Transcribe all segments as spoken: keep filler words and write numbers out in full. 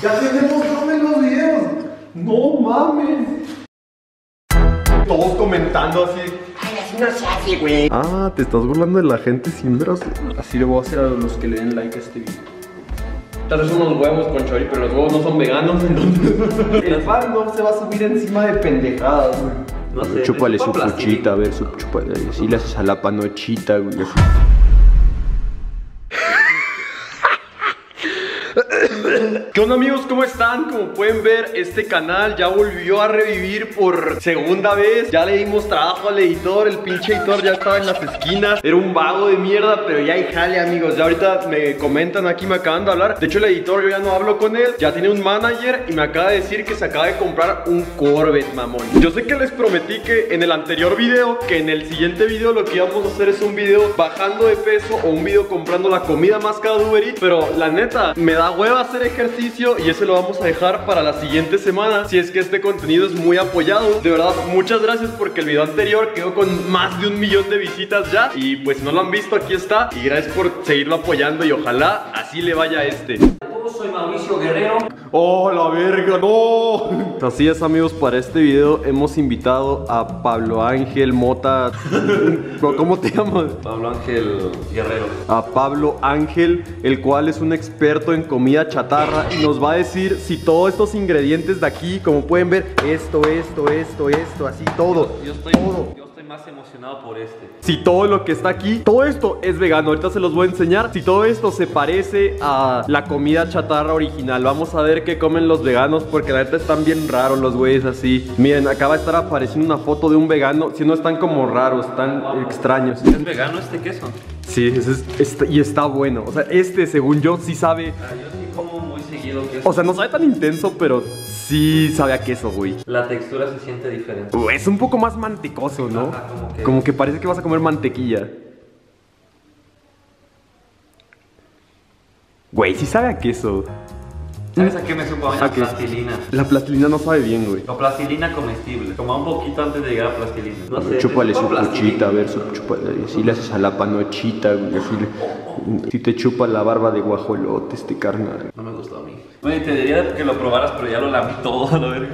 Ya tenemos todo en los videos. No mames. Todos comentando así. Ay, así no se hace, güey. Ah, te estás burlando de la gente sin brazo. Así le voy a hacer a los que le den like a este video. Tal vez unos huevos con chori, pero los huevos no son veganos, entonces El fan no se va a subir encima de pendejadas, güey. no sé. Chúpale su chupa puchita, a ver, su chúpale. Así le haces a la panochita, güey. ¿Qué onda, amigos? ¿Cómo están? Como pueden ver, este canal ya volvió a revivir por segunda vez. Ya le dimos trabajo al editor. El pinche editor ya estaba en las esquinas. Era un vago de mierda, pero ya hay jale, amigos. Ya ahorita me comentan aquí, me acaban de hablar. De hecho, el editor yo ya no hablo con él. Ya tiene un manager y me acaba de decir que se acaba de comprar un Corvette, mamón. Yo sé que les prometí que en el anterior video, que en el siguiente video lo que íbamos a hacer es un video bajando de peso o un video comprando la comida más cara de Uber Eats. Pero la neta, me da hueva hacer ejercicio y ese lo vamos a dejar para la siguiente semana, si es que este contenido es muy apoyado. De verdad, muchas gracias porque el video anterior quedó con más de un millón de visitas ya. Y pues si no lo han visto, aquí está. Y gracias por seguirlo apoyando y ojalá así le vaya a este. Soy Mauricio Guerrero. ¡Oh, la verga! ¡No! Así es, amigos, para este video hemos invitado a Pablo Ángel Mota. ¿Cómo te llamas? Pablo Ángel Guerrero. A Pablo Ángel, el cual es un experto en comida chatarra y nos va a decir si todos estos ingredientes de aquí, como pueden ver, esto, esto, esto, esto, así, todo. Yo estoy, todo. yo estoy más emocionado por este. Si todo lo que está aquí, todo esto es vegano. Ahorita se los voy a enseñar. Si todo esto se parece a la comida chatarra original. Vamos a ver qué comen los veganos, porque la neta están bien raros los güeyes así. Miren, acaba de estar apareciendo una foto de un vegano. Si no, están como raros, están extraños. ¿Es vegano este queso? Sí, ese es, está, y está bueno. O sea, este, según yo, sí sabe. Ah, yo sí como muy seguido queso. O sea, no sabe tan intenso, pero sí sabe a queso, güey. La textura se siente diferente. Uh, es un poco más mantecoso, ¿no? Ajá, como que... Como que parece que vas a comer mantequilla. Güey, sí sabe a queso. ¿Sabes a qué me supo? A ¿A qué? plastilina. La plastilina no sabe bien, güey. O plastilina comestible. Como un poquito antes de llegar a plastilina. No sé. Chúpale su tipo plastilina. puchita, a ver, su chúpale. Así le haces a la panochita, güey. Así le... Si te chupa la barba de guajolote este carnal. No me gustó a mí. Bueno, te diría que lo probaras, pero ya lo lamí todo a la verga.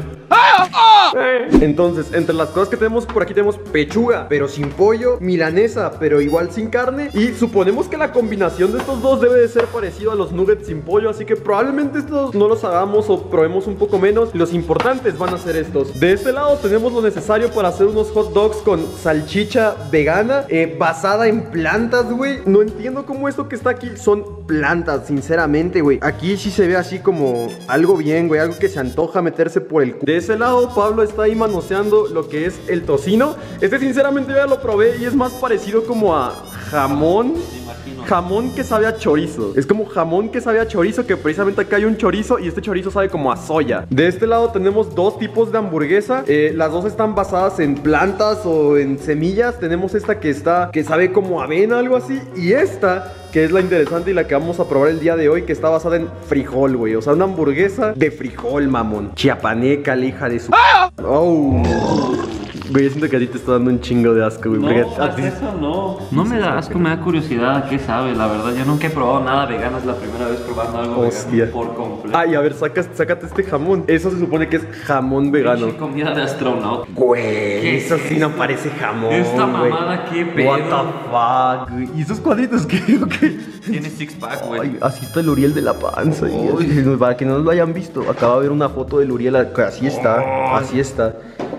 Entonces, entre las cosas que tenemos por aquí tenemos pechuga, pero sin pollo, milanesa, pero igual sin carne. Y suponemos que la combinación de estos dos debe de ser parecido a los nuggets sin pollo. Así que probablemente estos no los hagamos o probemos un poco menos. Los importantes van a ser estos. De este lado tenemos lo necesario para hacer unos hot dogs con salchicha vegana, eh, basada en plantas, güey. No entiendo cómo esto que está aquí son plantas, sinceramente, güey. Aquí sí se ve así como algo bien, güey. Algo que se antoja meterse por el cu. De ese lado, Pablo está ahí manoseando lo que es el tocino. Este sinceramente yo ya lo probé y es más parecido como a jamón. Jamón que sabe a chorizo. Es como jamón que sabe a chorizo, que precisamente acá hay un chorizo y este chorizo sabe como a soya. De este lado tenemos dos tipos de hamburguesa. eh, Las dos están basadas en plantas o en semillas. Tenemos esta que está, que sabe como avena, algo así. Y esta, que es la interesante y la que vamos a probar el día de hoy, que está basada en frijol, güey. O sea, una hamburguesa de frijol, mamón. Chiapaneca, la hija de su... Oh. Güey, yo siento que a ti te está dando un chingo de asco, güey. No, porque a ti... eso no. No me da asco, me da curiosidad a qué sabe, la verdad. Yo nunca he probado nada vegano, es la primera vez probando algo Hostia. vegano por completo. Ay, a ver, sacas, sácate este jamón. Eso se supone que es jamón vegano. Pinche comida de astronauta. Güey, ¿Qué eso es sí no esto? parece jamón. Esta güey. mamada, qué pedo. What the fuck, güey. ¿Y esos cuadritos qué? ¿Qué? Tiene six pack, güey. Ay, así está el Uriel de la panza. Y así, para que no lo hayan visto, acaba de ver una foto del Uriel. Así está, así está.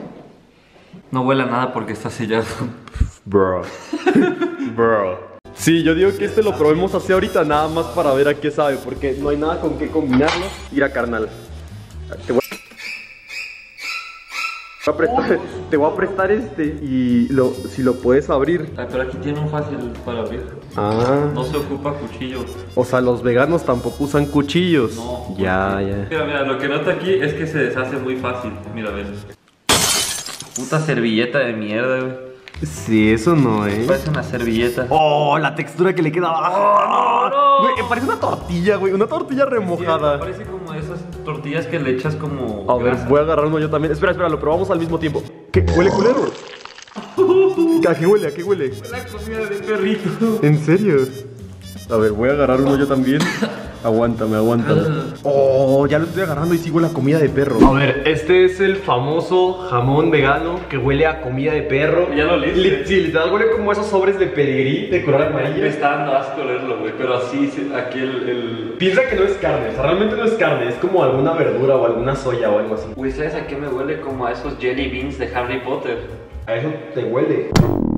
No huele a nada porque está sellado. Bro. Bro. Sí, yo digo que este lo probemos así ahorita nada más para ver a qué sabe, porque no hay nada con qué combinarlo. Mira, carnal. Te voy a prestar, te voy a prestar este y lo, si lo puedes abrir. Ay, pero aquí tiene un fácil para abrir. Ah. No se ocupa cuchillo. O sea, los veganos tampoco usan cuchillos. No. Ya, ya. Mira, mira, lo que nota aquí es que se deshace muy fácil. Mira, ven. Puta servilleta de mierda, güey. Sí, eso no, eh. Parece una servilleta. Oh, la textura que le queda abajo. Oh, no, no. Güey, parece una tortilla, güey. Una tortilla remojada. Parece como esas tortillas que le echas como. A ver, grasa. voy a agarrar uno yo también. Espera, espera, lo probamos al mismo tiempo. ¿Qué? ¿Huele culero? ¿A qué huele? ¿A qué huele? La comida de perrito. ¿En serio? A ver, voy a agarrar uno yo también. Aguántame, aguántame. Oh, ya lo estoy agarrando y sigo la comida de perro. A ver, este es el famoso jamón vegano que huele a comida de perro. Ya lo leíste. Li- Sí, literal huele como esos sobres de pedigrí de color amarillo. Me está dando asco leerlo, güey, pero así, sí, aquí el, el... Piensa que no es carne, o sea, realmente no es carne, es como alguna verdura o alguna soya o algo así. Güey, ¿sabes a qué me huele? Como a esos jelly beans de Harry Potter. A eso te huele.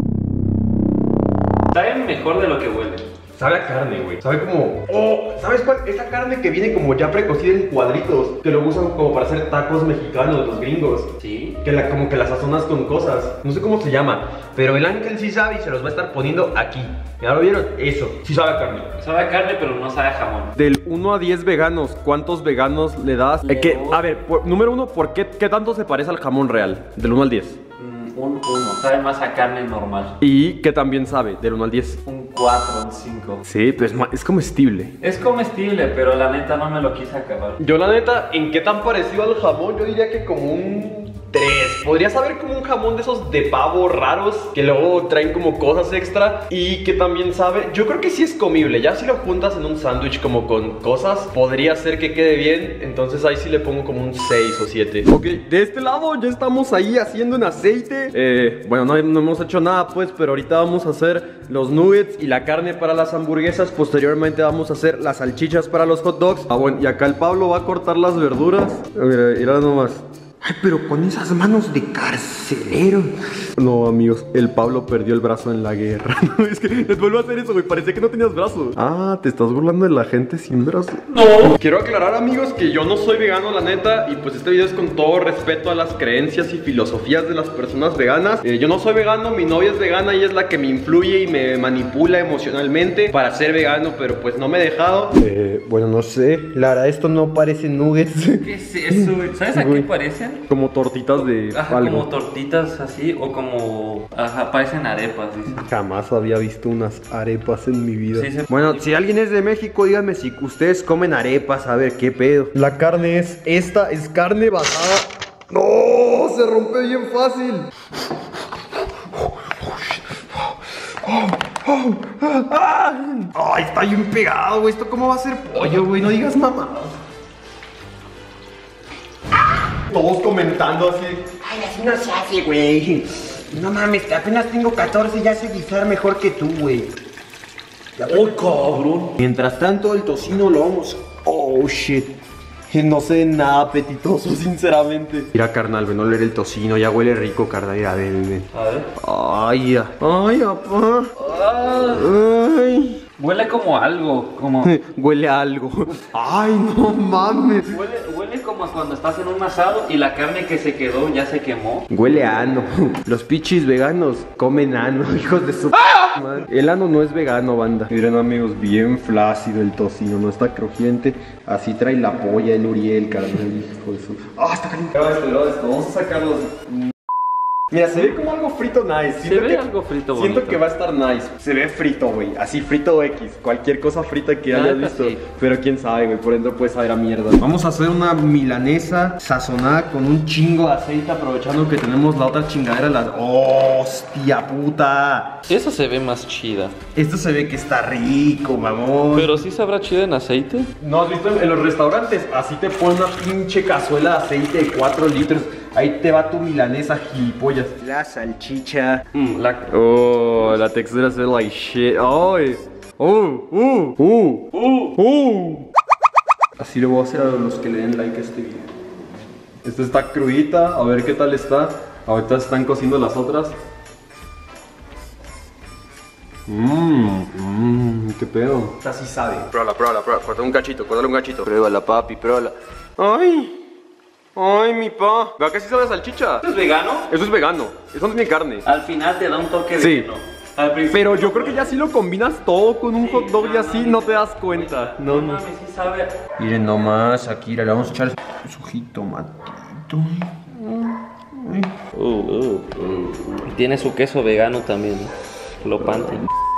Saben mejor de lo que huele. Sabe a carne, güey. Sabe como... Oh, ¿sabes cuál? Esa carne que viene como ya precocida en cuadritos, que lo usan como para hacer tacos mexicanos, los gringos. Sí. Que la, como que la sazonas con cosas. No sé cómo se llama, pero el Ángel sí sabe y se los va a estar poniendo aquí. ¿Ya lo vieron? Eso, sí sabe a carne. Sabe a carne, pero no sabe a jamón. Del uno a diez veganos, ¿cuántos veganos le das? Le Eh, que, doy- a ver, por- número uno, ¿por qué, qué tanto se parece al jamón real? Del uno al diez. Mm, un uno. Sabe más a carne normal. ¿Y qué también sabe? Del uno al diez. Un cuatro, un cinco. Sí, pues ma- es comestible. Es comestible, pero la neta no me lo quise acabar. Yo la neta, ¿en qué tan parecido al jamón? Yo diría que como un tres. Podría saber como un jamón de esos de pavo raros que luego traen como cosas extra y que también sabe. Yo creo que sí es comible. Ya si lo juntas en un sándwich como con cosas, podría ser que quede bien. Entonces ahí sí le pongo como un seis o siete. Ok, de este lado ya estamos ahí haciendo un aceite. Eh, bueno, no, no hemos hecho nada pues, pero ahorita vamos a hacer los nuggets y la carne para las hamburguesas. Posteriormente vamos a hacer las salchichas para los hot dogs. Ah, bueno, y acá el Pablo va a cortar las verduras. Mira, mira nomás. Ay, pero con esas manos de carcelero. No, amigos, el Pablo perdió el brazo en la guerra. No, es que les vuelvo a hacer eso, güey. Parecía que no tenías brazo. Ah, ¿te estás burlando de la gente sin brazo? No. Quiero aclarar, amigos, que yo no soy vegano, la neta. Y pues este video es con todo respeto a las creencias y filosofías de las personas veganas. Eh, yo no soy vegano, mi novia es vegana. Ella es la que me influye y me manipula emocionalmente para ser vegano, pero pues no me he dejado. Eh, bueno, no sé. La verdad, esto no parece nuggets. ¿Qué es eso, güey? ¿Sabes a qué Güey. parecen? Como tortitas de Ajá, algo. como tortitas así, o como... Ajá, parecen arepas, dice. Jamás había visto unas arepas en mi vida. Sí, se- Bueno, si alguien es de México, díganme si ustedes comen arepas, a ver qué pedo. La carne es esta, es carne basada. ¡No! Se rompe bien fácil. ¡Ay, está bien pegado, güey! ¿Esto cómo va a ser pollo, güey? No digas mamá. Todos comentando así. Ay, así no se hace, güey. No mames, que apenas tengo catorce y ya sé guisar mejor que tú, güey. ¡Oh, cabrón! Mientras tanto, el tocino lo vamos... ¡Oh, shit! No sé nada apetitoso, sinceramente. Mira, carnal, ven a oler el tocino. Ya huele rico, carnal. Mira, ven, ven. A ver. Ay, ya. Ay, papá. Ah, Ay. huele como algo, como... Huele a algo. Ay, no mames. Huele, huele como a cuando estás en un asado y la carne que se quedó ya se quemó. Huele a ano. Los pichis veganos comen ano, hijos de su madre. El ano no es vegano, banda. Miren, amigos, bien flácido el tocino, no está crujiente. Así trae la polla el Uriel, carnal, hijo de su... ¡Ah, está caliente! Vamos a sacarlos. Mira, se ve como algo frito nice. Se ve algo frito Siento bonito. que va a estar nice. Se ve frito, güey. Así frito X. Cualquier cosa frita que La hayas neta, visto. sí. Pero quién sabe, güey. Por dentro puede saber a mierda. Vamos a hacer una milanesa sazonada con un chingo de aceite. Aprovechando que tenemos la otra chingadera. La... ¡Hostia puta! Esa se ve más chida. Esto se ve que está rico, mamón. Pero sí sabrá chida en aceite. ¿No has visto en los restaurantes? Así te ponen una pinche cazuela de aceite de cuatro litros. Ahí te va tu milanesa, gilipollas. La salchicha. Mm, la... Oh, la textura se ve like shit. Ay. Oh, uh, uh, uh, uh. Así le voy a hacer a los que le den like a este video. Esta está crudita, a ver qué tal está. Ahorita están cociendo las otras. Mmm, mmm, qué pedo. Esta sí sabe. Pruébala, pruébala, pruébala. Corta un cachito, córtale un cachito. Pruébala, papi, pruébala. Ay. Ay, mi pa. Vea que sí sabe a salchicha. ¿Es vegano? Eso es vegano. Eso no tiene carne. Al final te da un toque de Sí. vino. Al principio- Pero yo creo que ya si lo combinas todo con un hot dog y así, no te das cuenta. No, No no. mames, sí sabe. Miren nomás, aquí le vamos a echar su jitomatito. Uh, uh, uh. Tiene su queso vegano también. Lo pante.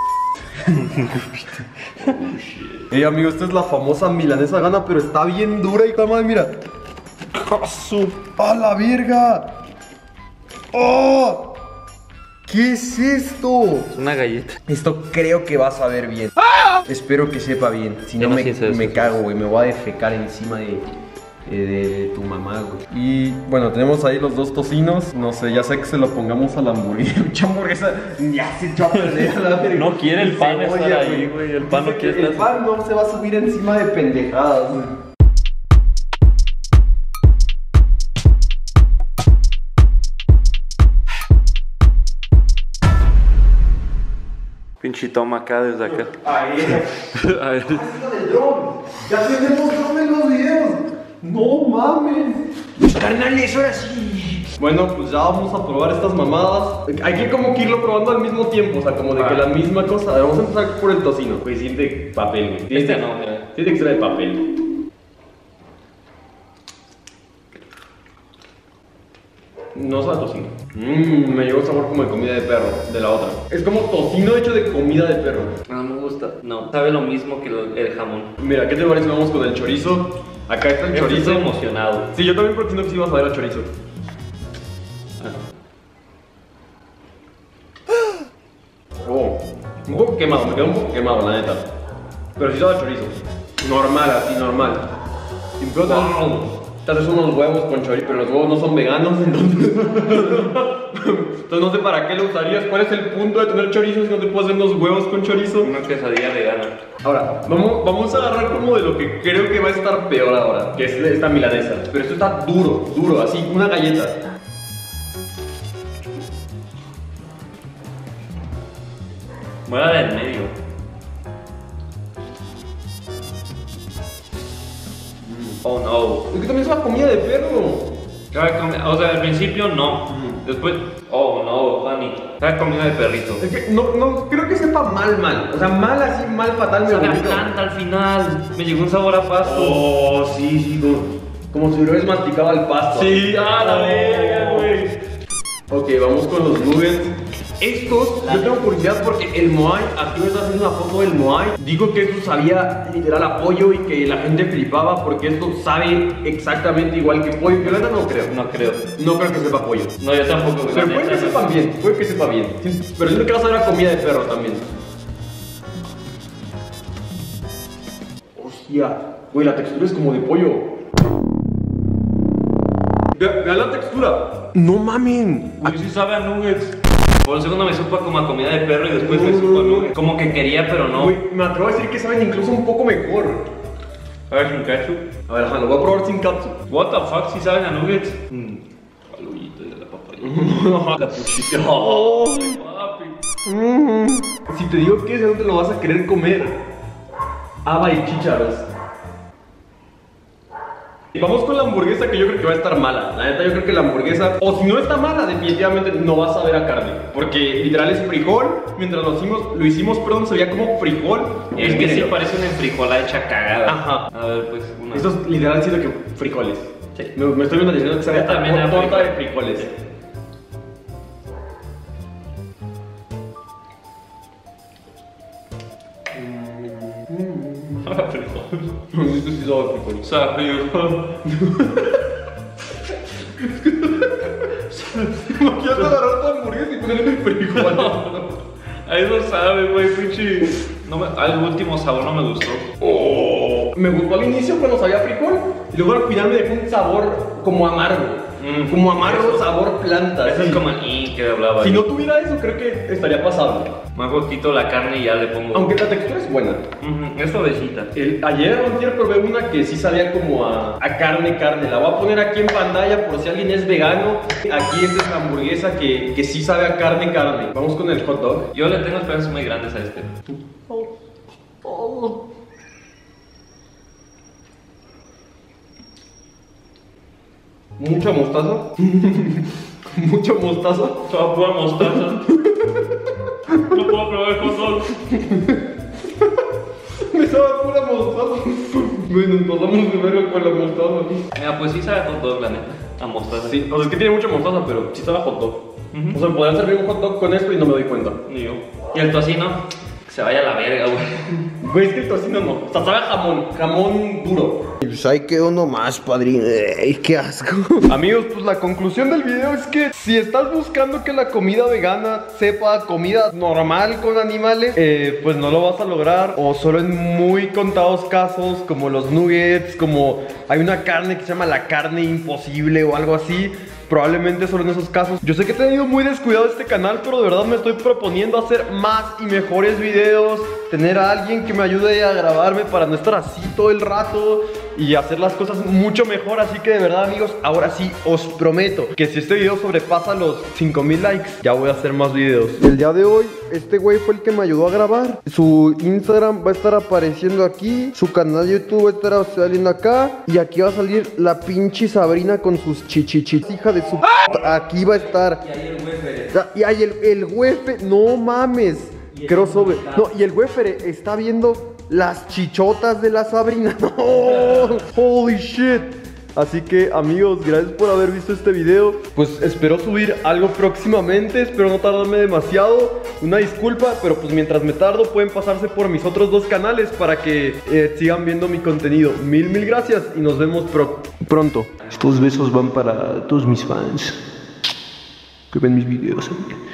Ey, amigo, esta es la famosa milanesa gana, pero está bien dura y madre, mira. ¡Caso! ¡A la verga! ¡Oh! ¿Qué es esto? Es una galleta. Esto creo que va a saber bien. ¡Ah! Espero que sepa bien. Si no, Que no me, sientes me eso. cago, güey. Me voy a defecar encima de, de, de tu mamá, güey. Y bueno, tenemos ahí los dos tocinos. No sé, ya sé que se lo pongamos a la hamburguesa. Mucha hamburguesa ya se echó a perder a la verga. No quiere el pan Cebolla, estar ahí, güey. El pan no Dice quiere que El estar- pan no se va a subir encima de pendejadas, güey. Pinche toma acá desde acá. Ahí. A ver. del dron. Ya tenemos dron en los videos. No mames. Carnales, ahora sí. Bueno, pues ya vamos a probar estas mamadas. Hay que como que irlo probando al mismo tiempo, o sea, como de que la misma cosa. A ver, vamos a empezar por el tocino. Pues siente papel, güey. Siente, Este no, mira. Siente que será de papel. No sabe a tocino. Mmm, me llegó el sabor como de comida de perro, de la otra. Es como tocino hecho de comida de perro. No me gusta. No, sabe lo mismo que el, el jamón. Mira, ¿qué te parece? Vamos con el chorizo. Acá está el Yo chorizo. estoy emocionado. Sí, yo también porque no quisimos saber al chorizo. Oh, un poco quemado, me quedó un poco quemado, la neta. Pero sí sabe a chorizo. Normal, así, normal. Sin pedo, tal vez- tal vez unos huevos con chorizo, pero los huevos no son veganos, entonces. Entonces no sé para qué lo usarías. ¿Cuál es el punto de tener chorizo si no te puedes hacer unos huevos con chorizo? Una quesadilla vegana. Ahora, vamos, vamos a agarrar como de lo que creo que va a estar peor ahora, que es esta milanesa. Pero esto está duro, duro, así, una galleta. Muera del medio. Oh no. Es que también es una comida de perro. Sabe comi- O sea, al principio no. Después, oh no, honey. Sabe comida de perrito. Es que no, no, creo que sepa mal, mal. O sea, mal así, mal, fatal, me Sabe a vomito. planta al final. Me llegó un sabor a pasto. Oh, sí, sí, como, como si hubieras masticado al pasto. Sí, ah, la Oh. verga, güey. Ok, vamos con los nuggets. Estos, yo tengo curiosidad porque el Moai, aquí me está haciendo una foto del Moai. Digo que esto sabía literal a pollo y que la gente flipaba porque esto sabe exactamente igual que pollo. Yo la verdad no creo. No creo. No creo que sepa pollo. No, yo tampoco. Pero la puede que neta, sepa no. bien, puede que sepa bien. Sí, pero siento que va a saber a comida de perro también. Hostia, güey, la textura es como de pollo. Ve- Vean la textura. No mamen. Uy, sí sabe a nuggets. Por un segundo me supo como a comida de perro y después me supo a nuggets. Como que quería, pero no. Güey, me atrevo a decir que saben incluso un poco mejor. A ver, sin ketchup. A ver, ajá, lo voy a probar sin catsup. What the fuck, si saben a nuggets. Mmm. Alullito de la papaya. La puchita. Ay, papi. Si te digo que ese no te lo vas a querer comer. Haba y chícharos. Vamos con la hamburguesa que yo creo que va a estar mala. La neta yo creo que la hamburguesa, o si no está mala, definitivamente no va a saber a carne. Porque literal es frijol. Mientras lo hicimos, lo hicimos, perdón, se veía como frijol. Es en que sí medio. parece una enfrijolada hecha cagada. Ajá. A ver, pues una. Esto es literal siento que frijoles. Sí. Me, me estoy viendo diciendo que sabe Yo también a era torta de frijol. frijoles. Frijol. Esto sí sabe a frijol. O sea, frijol. Imagínate agarrar tu hamburguesa y ponerle frijol. A eso sabe, güey, pinche. No me, al último sabor no me gustó. Oh, me gustó al inicio cuando sabía frijol y luego al final me dejó un sabor como amargo. Mm. Como amargo, Eso. sabor planta. Eso sí. es como el i que hablaba. Si ahí. no tuviera eso, creo que estaría pasable. Más poquito la carne y ya le pongo. Aunque la textura es buena. Ujú, es suavecita. El, ayer o antier probé una que sí sabía como a, a carne, carne. La voy a poner aquí en pantalla por si alguien es vegano. Aquí esta es la hamburguesa que, que sí sabe a carne, carne. Vamos con el hot dog. Yo le tengo esperanzas muy grandes a este. Mucha mostaza. Mucha mostaza. Toda pura mostaza. No puedo probar el hot dog. Me sabe a pura mostaza. Bueno, nos pasamos de verga con la mostaza. Mira, pues sí sabe a hot dog, la neta. A mostaza. Sí, o sea, es que tiene mucha mostaza, pero sí sabe a hot dog. Ujú. O sea, me podrían servir un hot dog con esto y no me doy cuenta. Ni yo. Y el tocino Que se vaya a la verga, güey. Güey, es que el tocino no. O sea, sabe a jamón, jamón duro. Pues ahí quedó nomás, padrino. Ey, qué asco. Amigos, pues la conclusión del video es que si estás buscando que la comida vegana sepa comida normal con animales, eh, pues no lo vas a lograr. O solo en muy contados casos, como los nuggets, como hay una carne que se llama la carne imposible o algo así. Probablemente solo en esos casos. Yo sé que he tenido muy descuidado este canal, pero de verdad me estoy proponiendo hacer más y mejores videos. Tener a alguien que me ayude a grabarme para no estar así todo el rato y hacer las cosas mucho mejor. Así que de verdad, amigos, ahora sí os prometo que si este video sobrepasa los cinco mil likes, ya voy a hacer más videos. El día de hoy, este güey fue el que me ayudó a grabar. Su Instagram va a estar apareciendo aquí, su canal de YouTube va a estar saliendo acá, y aquí va a salir la pinche Sabrina con sus chichichis, hija de su p***. Aquí va a estar. Y ahí el güey. Y ahí el, el güefe, no mames. Crossover. No, y el güefere está viendo las chichotas de la Sabrina. No, holy shit. Así que, amigos, gracias por haber visto este video. Pues espero subir algo próximamente. Espero no tardarme demasiado. Una disculpa, pero pues mientras me tardo pueden pasarse por mis otros dos canales para que eh, sigan viendo mi contenido. Mil, mil gracias y nos vemos pro pronto. Estos besos van para todos mis fans que ven mis videos.